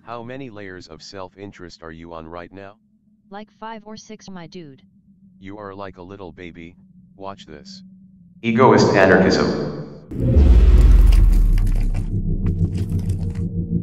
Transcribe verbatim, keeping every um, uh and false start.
How many layers of self-interest are you on right now? Like five or six, my dude. You are like a little baby, watch this. Egoist anarchism.